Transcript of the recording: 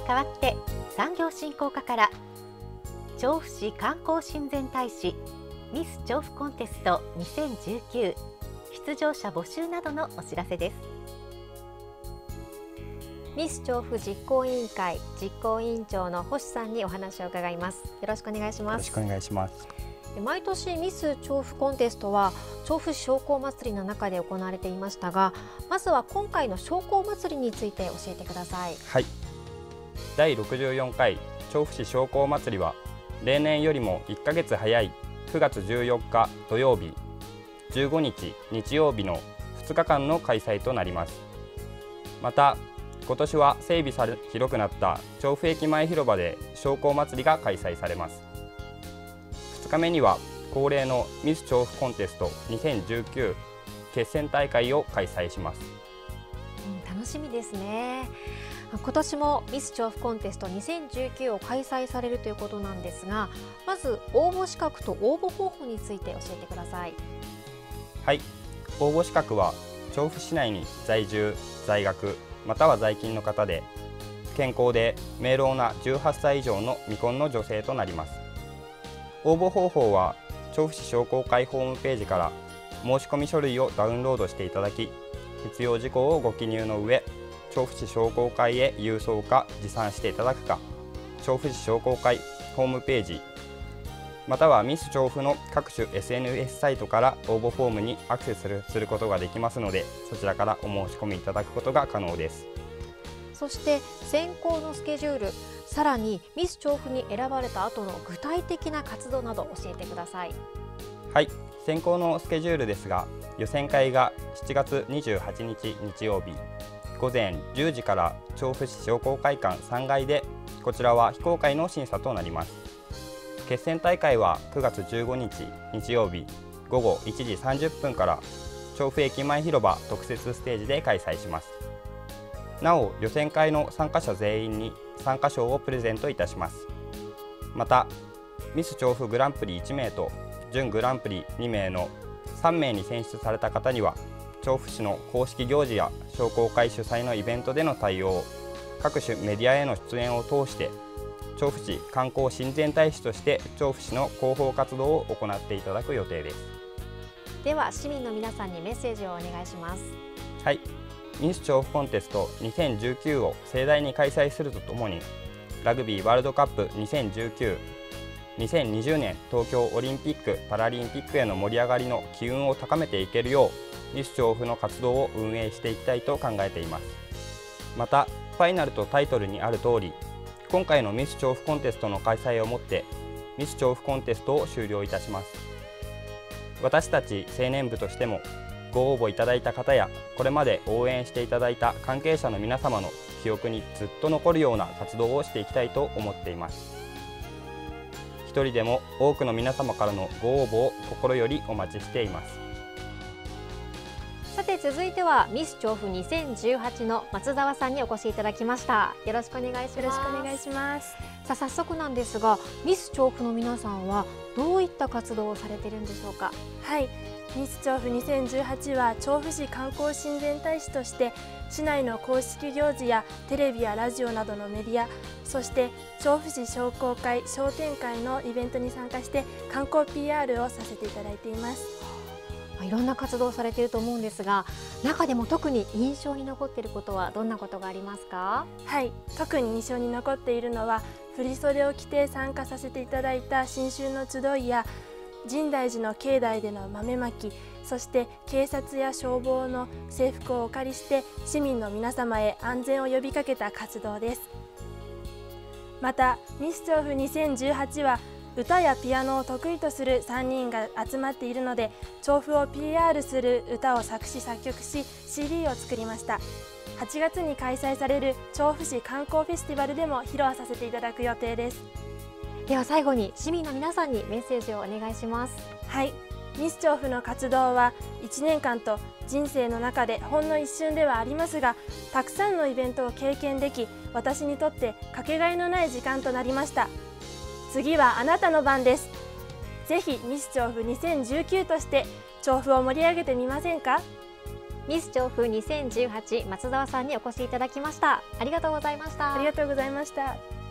代わって産業振興課から調布市観光親善大使ミス調布コンテスト2019出場者募集などのお知らせです。ミス調布実行委員会実行委員長の星さんにお話を伺います。よろしくお願いします。 よろしくお願いします。 毎年ミス調布コンテストは調布市商工祭りの中で行われていましたが、まずは今回の商工祭りについて教えてください。 はい、第64回調布市商工祭りは例年よりも1ヶ月早い9月14日土曜日、15日日曜日の2日間の開催となります。また今年は整備され広くなった調布駅前広場で商工祭りが開催されます。2日目には恒例のミス調布コンテスト2019決選大会を開催します。 楽しみですね。今年もミス調布コンテスト2019を開催されるということなんですが、まず応募資格と応募方法について教えてください。 はい、応募資格は調布市内に在住在学または在勤の方で健康で明朗な18歳以上の未婚の女性となります。応募方法は調布市商工会ホームページから申し込み書類をダウンロードしていただき、必要事項をご記入の上、調布市商工会へ郵送か持参していただくか、調布市商工会ホームページまたはミス調布の各種 SNS サイトから応募フォームにアクセスすることができますので、そちらからお申し込みいただくことが可能です。 そして選考のスケジュール、さらにミス調布に選ばれた後の具体的な活動など教えてください。 はい、選考のスケジュールですが、予選会が7月28日日曜日午前10時から調布市商工会館3階で、こちらは非公開の審査となります。決選大会は9月15日日曜日午後1時30分から調布駅前広場特設ステージで開催します。なお予選会の参加者全員に参加賞をプレゼントいたします。またミス調布グランプリ1名と準グランプリ2名の3名に選出された方には、調布市の公式行事や商工会主催のイベントでの対応、各種メディアへの出演を通して調布市観光親善大使として調布市の広報活動を行っていただく予定です。 では市民の皆さんにメッセージをお願いします。 はい、ミス調布コンテスト2019を盛大に開催するとともに、ラグビーワールドカップ2019、2020年東京オリンピック・パラリンピックへの盛り上がりの機運を高めていけるよう、ミス調布の活動を運営していきたいと考えています。またファイナルとタイトルにある通り、今回のミス調布コンテストの開催をもってミス調布コンテストを終了いたします。私たち青年部としてもご応募いただいた方や、これまで応援していただいた関係者の皆様の記憶にずっと残るような活動をしていきたいと思っています。一人でも多くの皆様からのご応募を心よりお待ちしています。 さて続いてはミス調布2018の松澤さんにお越しいただきました。よろしくお願いします。 よろしくお願いします。 さあ早速なんですが、ミス調布の皆さんはどういった活動をされているんでしょうか。 はい、ミス調布2018は調布市観光親善大使として市内の公式行事やテレビやラジオなどのメディア、そして調布市商工会商店会のイベントに参加して観光 PR をさせていただいています。 いろんな活動をされていると思うんですが、中でも特に印象に残っていることはどんなことがありますか。 はい、特に印象に残っているのは振袖を着て参加させていただいた新春の集いや、深大寺の境内での豆まき、そして警察や消防の制服をお借りして市民の皆様へ安全を呼びかけた活動です。またミス調布2018は歌やピアノを得意とする3人が集まっているので、調布を PR する歌を作詞作曲し CD を作りました。8月に開催される調布市観光フェスティバルでも披露させていただく予定です。 では最後に市民の皆さんにメッセージをお願いします。 はい、ミス調布の活動は1年間と人生の中でほんの一瞬ではありますが、たくさんのイベントを経験でき、私にとってかけがえのない時間となりました。次はあなたの番です。ぜひミス調布2019として調布を盛り上げてみませんか。 ミス調布2018松澤さんにお越しいただきました。ありがとうございました。 ありがとうございました。